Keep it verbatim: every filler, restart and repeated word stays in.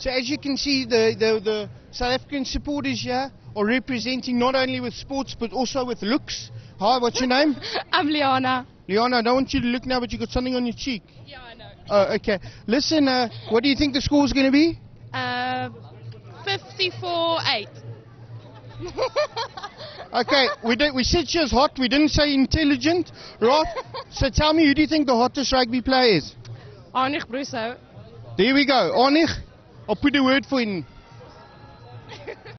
So as you can see, the, the, the South African supporters here are representing not only with sports but also with looks. Hi, what's your name? I'm Liana. Liana, I don't want you to look now, but you got something on your cheek. Yeah, I know. Oh, okay. Listen, uh, what do you think the score's going to be? Uh, fifty-four eight. Okay, we did, we said she was hot, we didn't say intelligent, right? So tell me, who do you think the hottest rugby player is? Arnich Brusso. There we go, Arnich. I'll put a word for him.